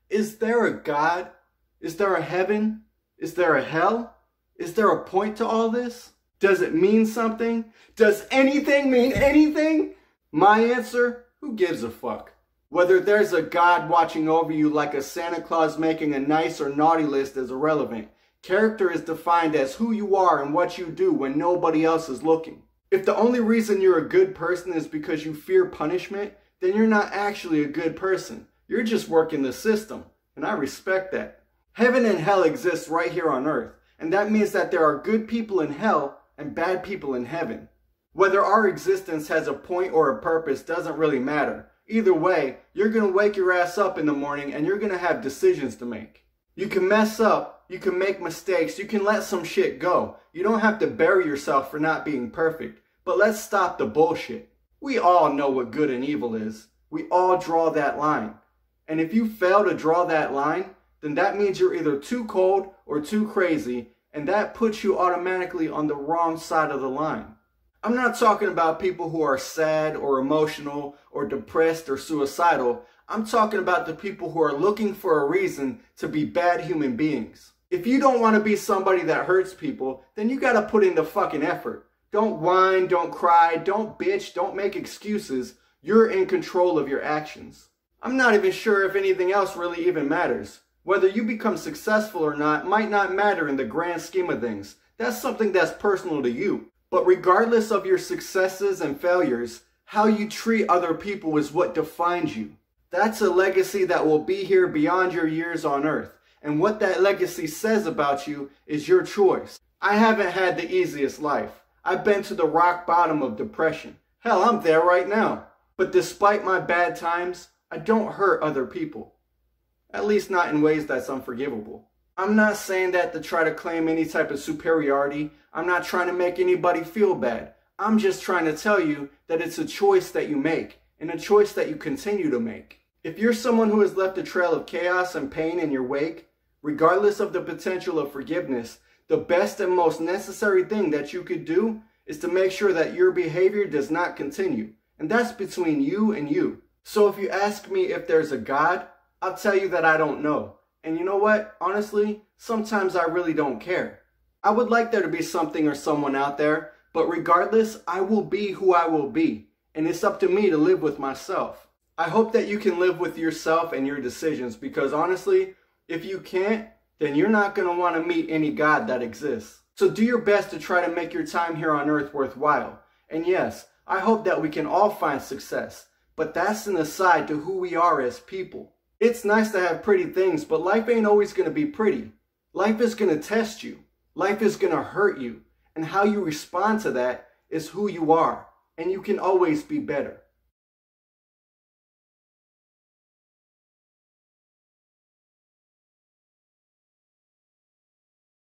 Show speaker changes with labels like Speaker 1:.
Speaker 1: Is there a God? Is there a heaven? Is there a hell? Is there a point to all this? Does it mean something? Does anything mean anything? My answer, who gives a fuck? Whether there's a God watching over you like a Santa Claus making a nice or naughty list is irrelevant. Character is defined as who you are and what you do when nobody else is looking. If the only reason you're a good person is because you fear punishment, then you're not actually a good person. You're just working the system, and I respect that. Heaven and hell exist right here on earth, and that means that there are good people in hell and bad people in heaven. Whether our existence has a point or a purpose doesn't really matter. Either way, you're going to wake your ass up in the morning and you're going to have decisions to make. You can mess up, you can make mistakes, you can let some shit go. You don't have to bury yourself for not being perfect. But let's stop the bullshit. We all know what good and evil is. We all draw that line. And if you fail to draw that line, then that means you're either too cold or too crazy, and that puts you automatically on the wrong side of the line. I'm not talking about people who are sad or emotional or depressed or suicidal. I'm talking about the people who are looking for a reason to be bad human beings. If you don't want to be somebody that hurts people, then you gotta put in the fucking effort. Don't whine, don't cry, don't bitch, don't make excuses. You're in control of your actions. I'm not even sure if anything else really even matters. Whether you become successful or not might not matter in the grand scheme of things. That's something that's personal to you. But regardless of your successes and failures, how you treat other people is what defines you. That's a legacy that will be here beyond your years on earth. And what that legacy says about you is your choice. I haven't had the easiest life. I've been to the rock bottom of depression. Hell, I'm there right now. But despite my bad times, I don't hurt other people. At least not in ways that's unforgivable. I'm not saying that to try to claim any type of superiority. I'm not trying to make anybody feel bad. I'm just trying to tell you that it's a choice that you make, and a choice that you continue to make. If you're someone who has left a trail of chaos and pain in your wake, regardless of the potential of forgiveness, the best and most necessary thing that you could do is to make sure that your behavior does not continue. And that's between you and you. So if you ask me if there's a God, I'll tell you that I don't know. And you know what? Honestly, sometimes I really don't care. I would like there to be something or someone out there, but regardless, I will be who I will be. And it's up to me to live with myself. I hope that you can live with yourself and your decisions, because honestly, if you can't, then you're not going to want to meet any God that exists. So do your best to try to make your time here on earth worthwhile. And yes, I hope that we can all find success, but that's an aside to who we are as people. It's nice to have pretty things, but life ain't always going to be pretty. Life is going to test you. Life is going to hurt you. And how you respond to that is who you are. And you can always be better.